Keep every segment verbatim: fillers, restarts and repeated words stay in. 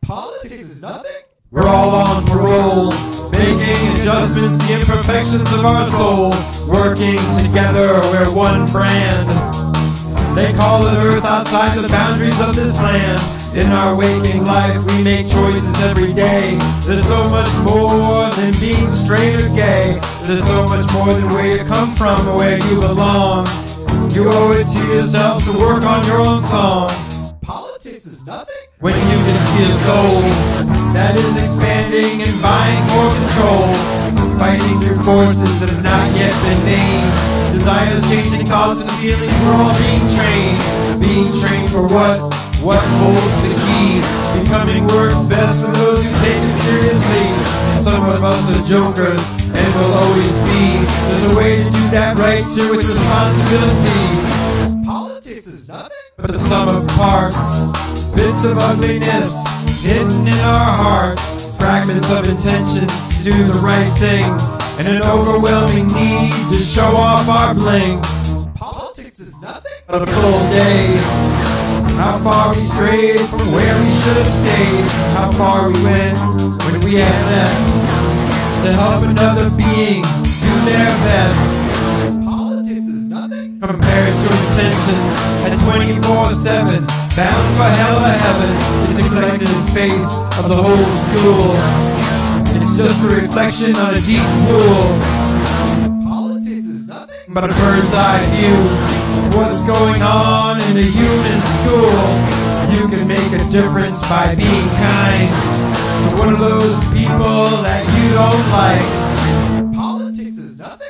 Politics is nothing. We're all on parole, making adjustments to the imperfections of our soul. Working together, we're one brand. They call it Earth outside the boundaries of this land. In our waking life, we make choices every day. There's so much more than being straight or gay. There's so much more than where you come from or where you belong. You owe it to yourself to work on your own song. Politics is nothing. When you can see a soul that is expanding and buying more control, fighting through forces that have not yet been named. Desires, changing thoughts and feelings, we're all being trained. Being trained for what? What holds the key? Becoming works best for those who take it seriously. Some of us are jokers, and will always be. There's a way to do that right too with responsibility. Politics is nothing but the sum of parts. Bits of ugliness hidden in our hearts. Fragments of intentions to do the right thing, and an overwhelming need to show off our bling. Politics is nothing but a full day. How far we strayed from where we should have stayed. How far we went when we had less to help another being do their best. Politics is nothing compared to intentions at twenty-four seven. Bound for hell or heaven, it's a collective face of the whole school. It's just a reflection on a deep pool. Politics is nothing but a bird's eye view of what's going on in a human school. You can make a difference by being kind to one of those people that you don't like. Politics is nothing.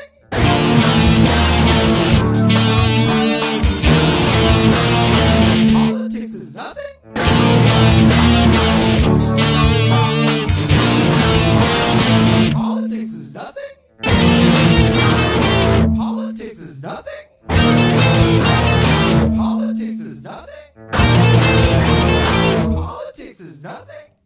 Politics is nothing. Politics is nothing. Politics is nothing. Politics is nothing. Politics is nothing.